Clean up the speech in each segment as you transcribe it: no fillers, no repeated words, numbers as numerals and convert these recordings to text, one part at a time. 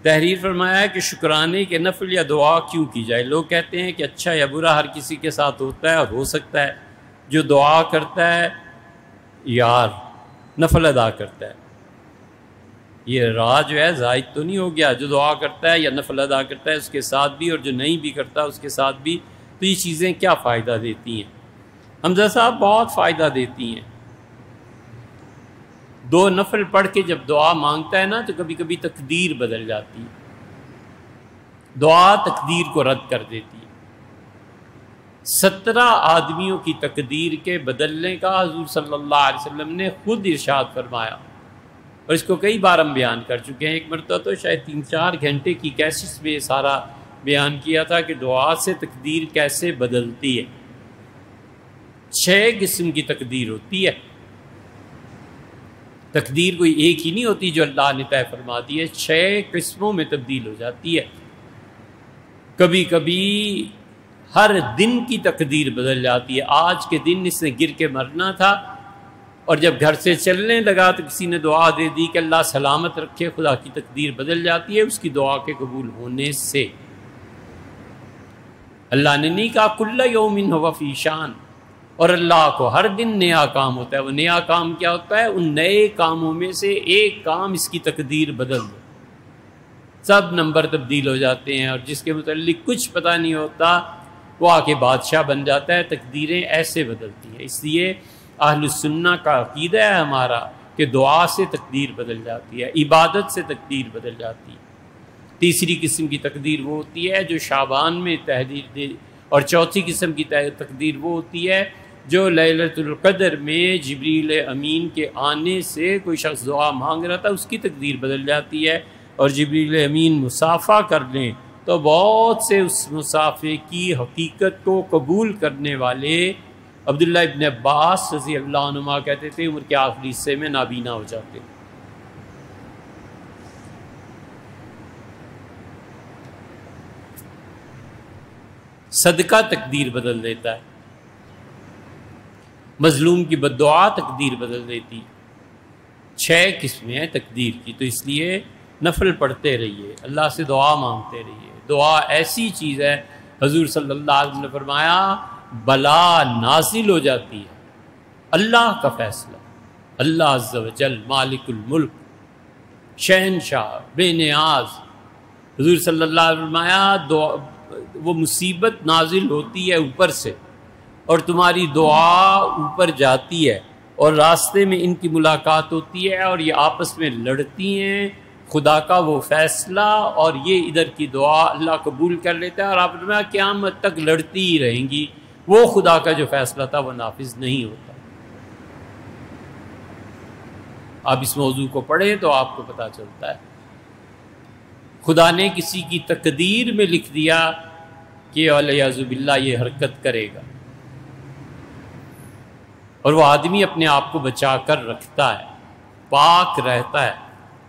تحریر فرمایا ہے کہ شکرانے کے نفل یا دعا کیوں کی جائے۔ لوگ کہتے ہیں کہ اچھا یا برا ہر کسی کے ساتھ ہوتا ہے اور ہو سکتا ہے، جو دعا کرتا ہے یار نفل ادا کرتا ہے، یہ راہ جو ہے زائد تو نہیں ہو گیا؟ جو دعا کرتا ہے یا نفل ادا کرتا ہے اس کے ساتھ بھی، اور جو نہیں بھی کرتا اس کے ساتھ بھی، تو یہ چیزیں کیا فائدہ دیتی ہیں؟ حمزہ صاحب بہت فائدہ دیتی ہیں۔ دو نفل پڑھ کے جب دعا مانگتا ہے نا تو کبھی کبھی تقدیر بدل جاتی ہے، دعا تقدیر کو رد کر دیتی ہے۔ 17 آدمیوں کی تقدیر کے بدلنے کا حضور صلی اللہ علیہ وسلم نے خود ارشاد فرمایا، اور اس کو کئی بار ہم بیان کر چکے ہیں۔ ایک مرتبہ تو شاید 3-4 گھنٹے کی کیسٹس میں سارا بیان کیا تھا کہ دعا سے تقدیر کیسے بدلتی ہے۔ 6 قسم کی تقدیر ہوتی ہے۔ تقدیر کوئی ایک ہی نہیں ہوتی جو اللہ نے طے فرما دی ہے، 6 قسموں میں تبدیل ہو جاتی ہے۔ کبھی کبھی ہر دن کی تقدیر بدل جاتی ہے۔ آج کے دن اس نے گر کے مرنا تھا، اور جب گھر سے چلنے لگا تو کسی نے دعا دے دی کہ اللہ سلامت رکھے، خدا کی تقدیر بدل جاتی ہے اس کی دعا کے قبول ہونے سے۔ اللہ نے نہیں کہا کل یوم ہو فی شان، اور اللہ کو ہر دن نیا کام ہوتا ہے۔ وہ نیا کام کیا ہوتا ہے؟ ان نئے کاموں میں سے ایک کام اس کی تقدیر بدل دو، سب نمبر تبدیل ہو جاتے ہیں، اور جس کے متعلق کچھ پتہ نہیں ہوتا وہ آ کے بادشاہ بن جاتا ہے۔ تقدیریں ایسے بدلتی ہیں، اس لیے اہل السنہ کا عقیدہ ہے ہمارا کہ دعا سے تقدیر بدل جاتی ہے، عبادت سے تقدیر بدل جاتی ہے۔ تیسری قسم کی تقدیر وہ ہوتی ہے جو شعبان میں تحریر دے، اور چوتھی قسم کی تقدیر وہ ہوتی ہے جو لیلۃ القدر میں جبریل امین کے آنے سے کوئی شخص دعا مانگ رہا تھا اس کی تقدیر بدل جاتی ہے، اور جبریل امین مسافہ کر لیں تو بہت سے اس مسافے کی حقیقت کو قبول کرنے والے عبداللہ ابن عباس رضی اللہ عنہما کہتے تھے عمر کے آخری حصے میں نابینا ہو جاتے۔ صدقہ تقدیر بدل دیتا ہے، مظلوم کی بددعا تقدیر بدل دیتی۔ 6 قسمیں ہیں تقدیر کی، تو اس لیے نفل پڑھتے رہیے، اللہ سے دعا مانگتے رہیے۔ دعا ایسی چیز ہے، حضور صلی اللہ علیہ وسلم نے فرمایا بلا نازل ہو جاتی ہے، اللہ کا فیصلہ، اللہ عز و جل مالک الملک، شہنشاہ، بے نیاز، حضور صلی اللہ علیہ وسلم نے فرمایا وہ مصیبت نازل ہوتی ہے اوپر سے، اور تمہاری دعا اوپر جاتی ہے، اور راستے میں ان کی ملاقات ہوتی ہے، اور یہ آپس میں لڑتی ہیں، خدا کا وہ فیصلہ اور یہ ادھر کی دعا اللہ قبول کر لیتا ہے، اور آپ نے قیامت تک لڑتی ہی رہیں گی، وہ خدا کا جو فیصلہ تھا وہ نافذ نہیں ہوتا۔ آپ اس موضوع کو پڑھیں تو آپ کو پتہ چلتا ہے خدا نے کسی کی تقدیر میں لکھ دیا کہ والعیاذ باللہ یہ حرکت کرے گا، اور وہ آدمی اپنے آپ کو بچا کر رکھتا ہے، پاک رہتا ہے،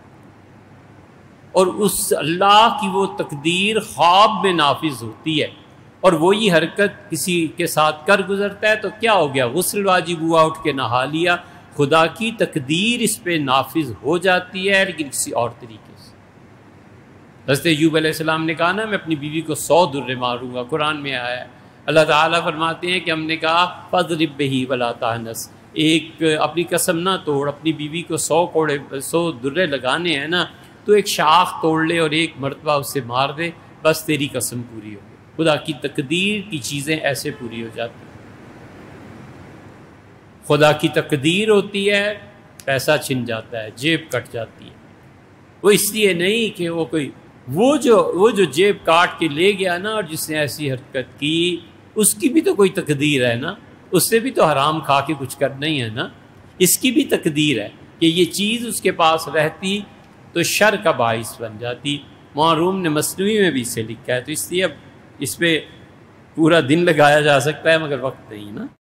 اور اس اللہ کی وہ تقدیر خواب میں نافذ ہوتی ہے، اور وہی حرکت کسی کے ساتھ کر گزرتا ہے تو کیا ہو گیا؟ غسل واجب ہوا، اٹھ کے نہا لیا، خدا کی تقدیر اس پہ نافذ ہو جاتی ہے، لیکن کسی اور طریقے سے۔ حضرت ایوب علیہ السلام نے کہا نا میں اپنی بیوی کو 100 درے ماروں گا، قرآن میں آیا ہے۔ اللہ تعالیٰ فرماتے ہیں کہ ہم نے کہا فَاضْرِب بِهِ وَلَا تَحْنَثْ، ایک اپنی قسم نہ توڑ، اپنی بیوی کو 100 درے لگانے ہیں نا تو ایک شاخ توڑ لے اور ایک مرتبہ اسے مار دے، بس تیری قسم پوری ہو گئی۔ خدا کی تقدیر کی چیزیں ایسے پوری ہو جاتی ہیں۔ خدا کی تقدیر ہوتی ہے، پیسہ چھن جاتا ہے، جیب کٹ جاتی ہے، وہ اس لیے نہیں کہ وہ جو جیب کاٹ کے لے گیا نا، اور جس نے ایسی حرکت کی اس کی بھی تو کوئی تقدیر ہے نا، اس سے بھی تو حرام کھا کے کچھ کرنا ہی ہے نا، اس کی بھی تقدیر ہے کہ یہ چیز اس کے پاس رہتی تو شر کا باعث بن جاتی۔ معروم نے مثنوی میں بھی اسے لکھا ہے، تو اس لیے اب اس پہ پورا دن لگایا جا سکتا ہے مگر وقت نہیں نا۔